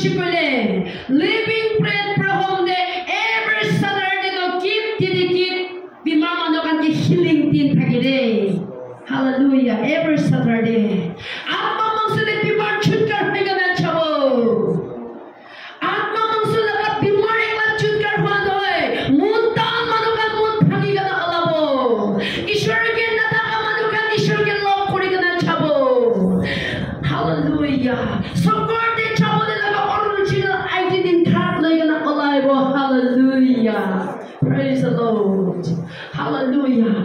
Shipole, living bread from the every Saturday no keep the mama no can get healing din tagide. Hallelujah, every Saturday. Atma mangsule bimar chutkar hoiga na chabo. Atma mangsule ka bimar ekla chutkar hoan hoy. Muntan manukan mun bhangiga na alabo. Ishwar ke nataka manukan ishwar ke love koriga na chabo. Hallelujah. Hallelujah. Praise the Lord. Hallelujah.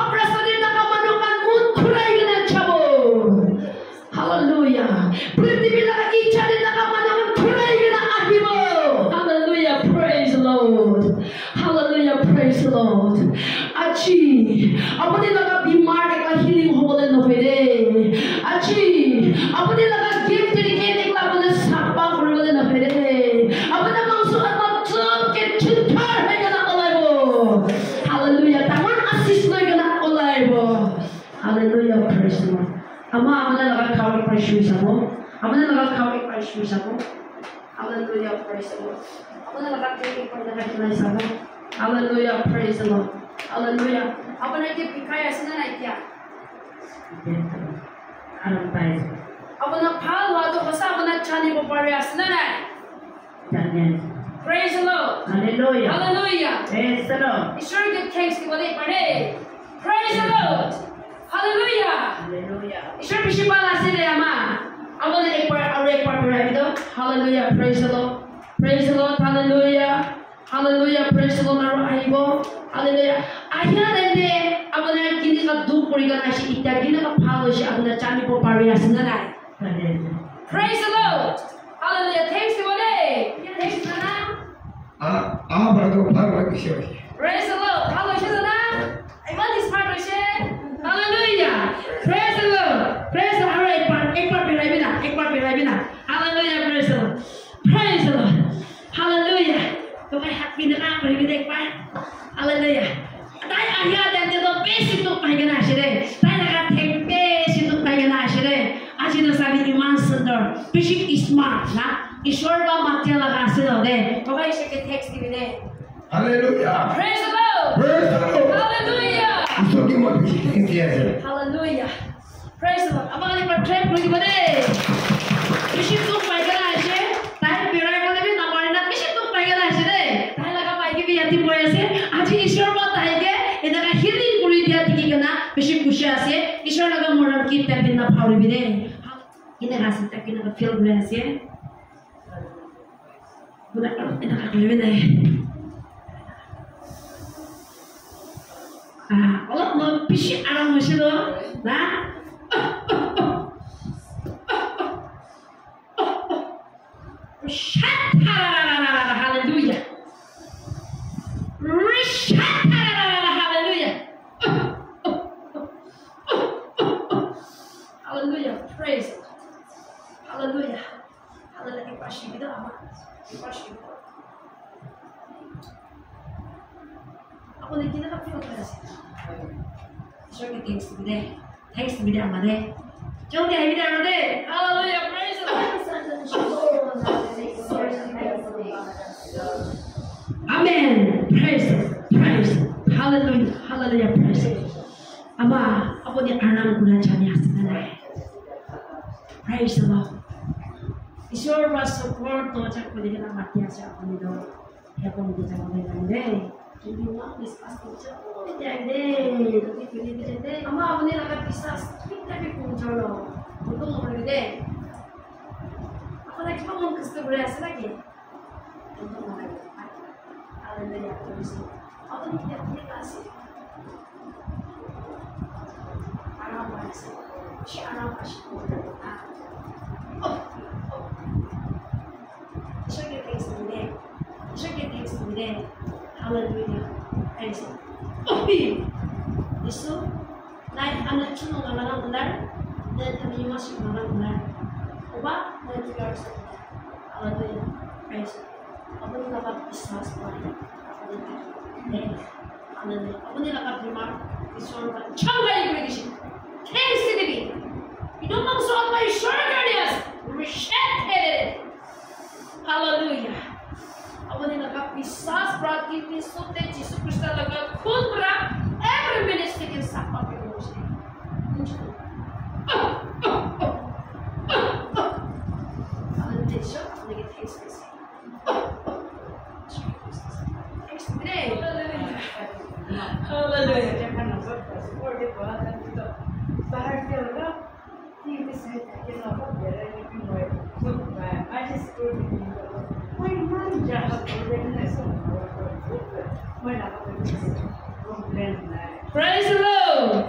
Hallelujah. Hallelujah. Praise the Lord. Hallelujah. Praise the Lord. Achi. Apne laga bimar ekla healing hobole no pere. Achi. Apne laga gift dike ekla bole sapa koribole no pere. Apne mangso Hallelujah, praise the Lord. Ama amana laga khawri praise sabo. Amana laga khawri praise sabo. Hallelujah, praise the Lord. Amana laga khawri praise sabo. Hallelujah, praise the Lord. Hallelujah. Apana ke bikaya asna na kya? Aram praise. Apana phal wa to khasa apana chani ko pare asna na. Praise the Lord. Hallelujah. Hallelujah. Praise the Lord. Ishwar ke thanks ki bole pare. Praise the Lord. Hallelujah. Hallelujah. Ishwar bishipala sile ama. Amana ek par pare do. Hallelujah. Praise the Lord. Praise the Lord. Hallelujah. Hallelujah. Praise the Lord. Aibo. Hallelujah. Ahya dende amana kini ka du kori ga nashi ita kini ka phalo shi amana chani po pare asna na. Praise the Lord. Hallelujah. Thanks to bole. Thanks to na. Praise the Lord. Hallelujah. I want this part to share. Hallelujah. Praise the Lord. Praise the Lord. Ek part pilai. Hallelujah. Praise the Lord. Praise the Lord. Hallelujah. To kai happy na ka pari ek part. Hallelujah. Tai ahya dan de do basic to pai gana shire. Tai na ka thek basic to pai gana shire. Aji no sabi iman sundar. Basic smart na. Ishwar ba matya laga se do de. To kai se ke text di de. Hallelujah. Praise the Lord. Praise the Lord. Hallelujah. Hallelujah. Praise the Lord. Abang ni percaya pergi mana? Mesti tu pergi lah aje. Tapi biar kalau ni nama ni nak mesti tu pergi lah aje deh. Tapi laga pergi biar ti boleh aje. Aje Ishwar bawa tahu ke? Ini kan healing kuri dia tiki kena. Mesti kusya aje. Ishwar laga moral kita bina power bine. Ini hasil tak kita feel boleh aje. Bukan ini kan lebih deh. Kalau mau pisik arang masih tu, nah. Hallelujah. Hallelujah. Hallelujah. Praise. Hallelujah. Hallelujah. Pasti kita apa? Pasti. Aku ni kita tak feel terasa. So we thanks to be amade. Jom dia hidup ada. Hallelujah, praise the Lord. Amen. Praise. Hallelujah, hallelujah, praise. Aba, apa dia anam guna cari asana. Praise the Lord. Ishwar was support to cak boleh kita mati aja apa ni do. Ya pun kita boleh nande. Jadi mak discuss tu jadi, ama apne laga pisah kita भी पूछो लो, तो मोर दे, अपना क्या मन किससे बोले ऐसा लगे, तो मोर दे, आले दे या तो इसे, अपने क्या अपने कासे, आराम वाले, आराम वाले, शक्य things to be there, hallelujah, praise God. Isu, naik anak cuma orang benar, dan kami masih orang benar. Ubah dan juga harus hallelujah, praise God. Apa ni dapat pisah sekali, apa ni hallelujah. Apa ni dapat terima Iswar kan? Cangga ikut di sini. Thanks to the Lord. Itu maksud apa Iswar kan dia? Rejected. 되시죠? 내게 텍스트 있어요. 네. Praise the Lord.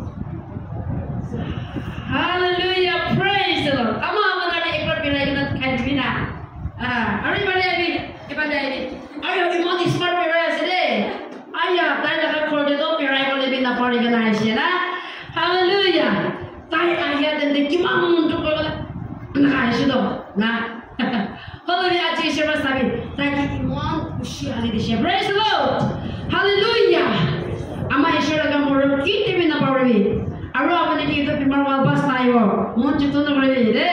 Hallelujah. Praise the Lord. Amo ada ekor birai kita kaibina. Ari balik ini. Ayo imon smart birai sini. Ayo, tadi nak kau itu birai boleh bina pari kena asyik Hallelujah. Tadi ayat dan dikimang untuk kau nak asyik tu. Nah. Hallelujah. Aji siapa sabi. Tadi imon usia hari di siapa. Praise the Lord. Hallelujah. Ama Ishwara ka moro kiti bina pari. Aro apne ki to bimar wal bas naibo. Mon chito na pari de.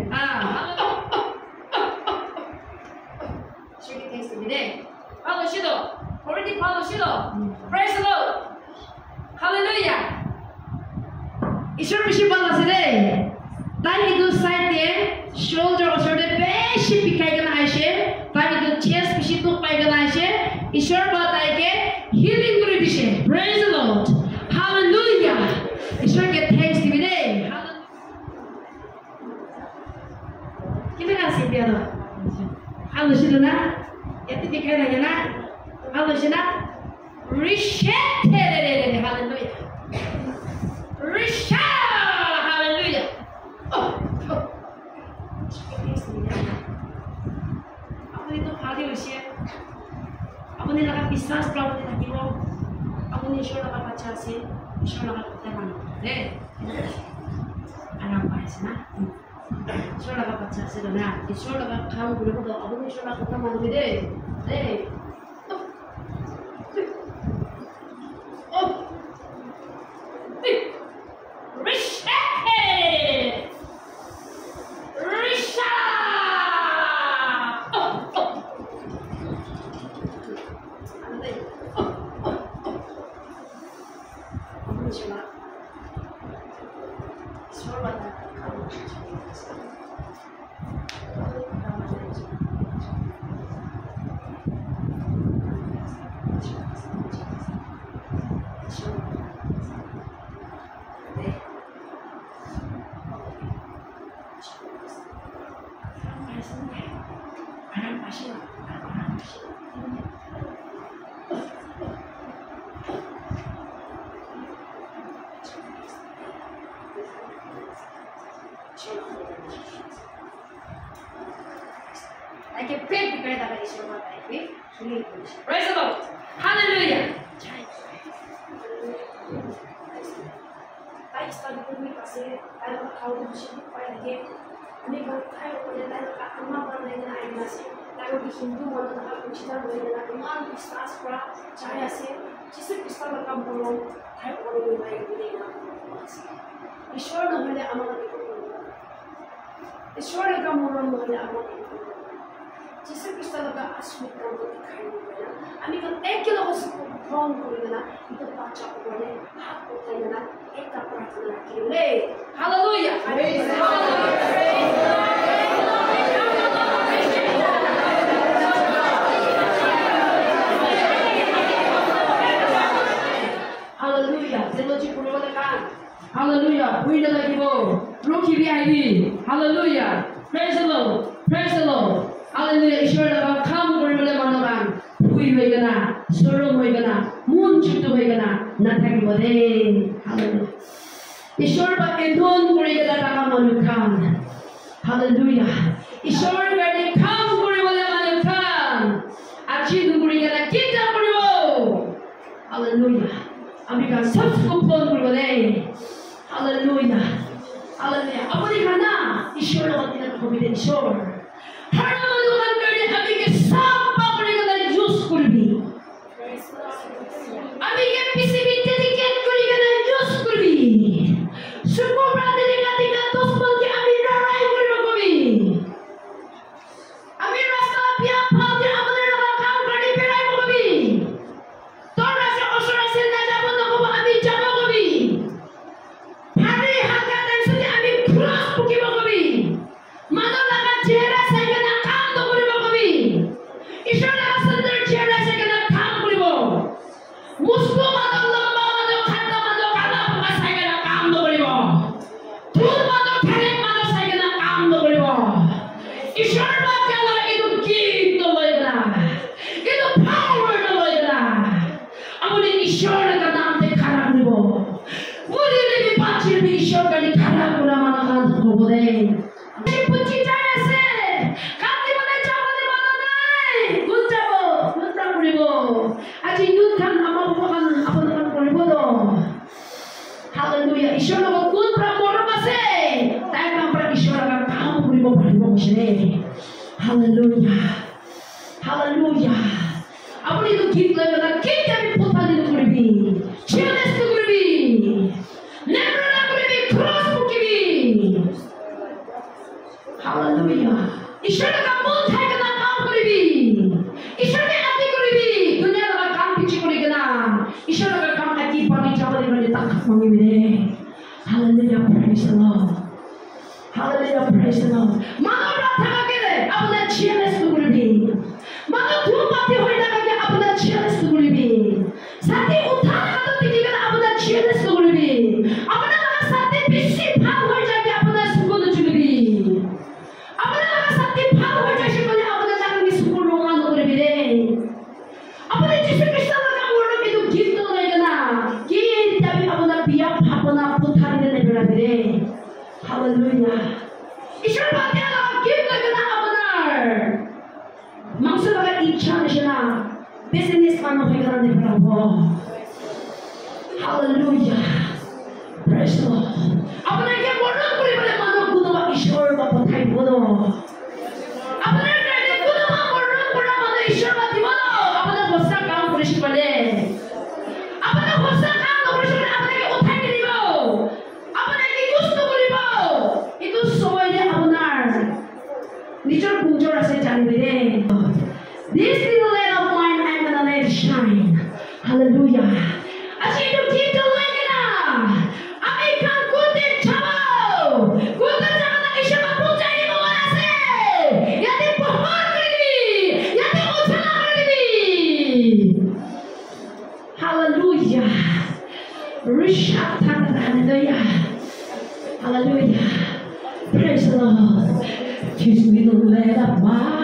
Shiki thanks to be there. Follow shido. Already follow shido. Praise the Lord. Hallelujah. Ishwar bishi bala sire. Tai itu side de shoulder shoulder beshi pikai kana aise. Tai itu chest bishi tu pai kana aise. Ishwar batai ke healing kuri dishe. Praise the Lord. Hallelujah. Ishwar ke thanks to be there. Kita kasih dia lah. Halo Shidana. Yati pikai lagi na. Halo Shidana. Reset. Hallelujah. Reset. Hallelujah. Oh. Apa itu hari usia? Apa ni nak bisnes problem ni nak kiro? Apa ni Ishwar nak baca sih? Ishwar nak baca mana? Deh. Anak bahasa na. Ishwar nak baca sih tu na. Ishwar nak kamu guru tu. Apa ni Ishwar nak baca mana ni deh? Deh. Oh. Reset. Reset. Praise the Lord. Hallelujah. I studied with me, I said, I don't know how to fight again. I go tired of it, I'm not running an eye message. I will be Hindu, one of the which is not really like a man who starts for Chaya say, just a pistol of Campolo, I want to be my everyday now. Be sure no way I'm not be sure to come around no way I'm not जिससे किस तरह का अस्मित काम को दिखाई देना अमी को एक किलो को सब फोन कर देना इधर बाचा को बोले हाथ को देना एक का प्रार्थना करेंगे हालेलुया हालेलुया जेलोजी पुरोले कान हालेलुया बुइले लागिबो रोकी बिआइबी hallelujah praise the Lord Hallelujah, Ishwar ka kam koribole manokan hui hoigana sorom hoigana mun chitto hoigana nathakibode hallelujah Ishwar ba endon korigala taka manukan hallelujah Ishwar gari kam koribole manukan achi korigala kita koribo hallelujah ami ka sab ko phone koribole hallelujah hallelujah apni kana Ishwar ka tina komide Ishwar Haraman kami kami ke sampa korigala juice kurbi. Kami ke pisibinte diket korigala juice kurbi. Suko brade dikat tos panti kami rarai kurbi. Kami rasa pia panti amane nakakam kami perai kurbi. Tora se osora se najabon ko kami jabo kurbi. Hari hakat dan sudi kami cross kurbi. Mano laga jera 하시네. 할렐루야. 할렐루야. 아버지도 기도하면 기대하면 못하는 그룹이 치어네스 그룹이 네브라나 그룹이 크로스 그룹이 할렐루야. 이셔가 못하거나 마음 그룹이 이셔가 아티 그룹이 두냐가 감피치 그룹이나 이셔가 감아티 바디 잡아내 버리 딱 망이네. 할렐루야. praise the Lord. 할렐루야. praise the Lord. 마노라 타가게 아버지 치어네스 그룹이 마노 두 바티 홀다가게 아버지 치어네스 그룹이 사티 우타나가도 뛰기가 아버지 치어네스 그룹이 아버지 사티 비시 파도 홀자게 아버지 수고도 주급이 아버지 사티 파도 홀자실 거니 아버지 작은 수고를 롱하는 그룹이래 아버지 지수 그리스도가 올라가도 기도도 내거나 기회에 따위 아버지 비약 파거나 부타리는 내버려들래 할렐루야. 이시를 받대가 기도하거나 아버지 망설여가 있지 않으시나 비즈니스만 회가는 내버려고 할렐루야. praise the Lord. 아버지에게 모르는 그리버려 마노 구도와 이시월과 보타이 모노 아버지에게 구도와 모르는 그라마노 이시월과 디모노 아버지 호사 가운 그러실 거네 아버지 호사 가운 그러실 거네 아버지에게 오타이 드리고 아버지에게 구스도 그리고 이도 소원이 아버지 니절 공절하세 자리들에 This little light of mine I'm gonna let it shine. Hallelujah. 아직 좀 기도하게나 아메리칸 군대 잡아 군대 잡아나 이셔가 봉자이 모아세 야대 뽀뽀 그리비 야대 오차나 그리비 할렐루야. 리샤타나 할렐루야. 할렐루야. Praise the Lord. This little light of mine